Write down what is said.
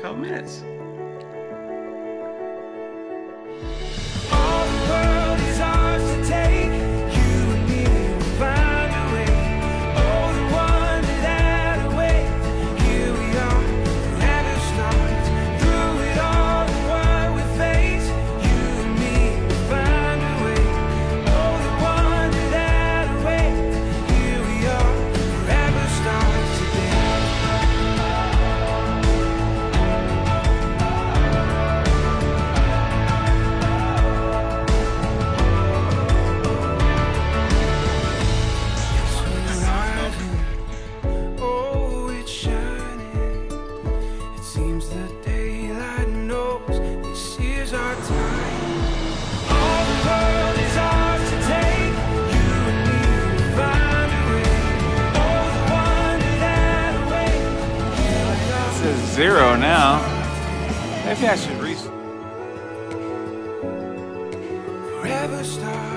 couple minutes. All the world is ours to take. You and me will find a way. Oh, the wonder that awaits. Here we are, forever starts. Through it all and what we face, you and me will find a way. Oh, the wonder that awaits. Here we are, forever starts today. Oh, it's shining. It seems the daylight knows this is our time. All the world is ours to take. You and me will find a way. Oh, the wonder that awaits. Here we are. It says 0 now. Maybe I should Forever stars.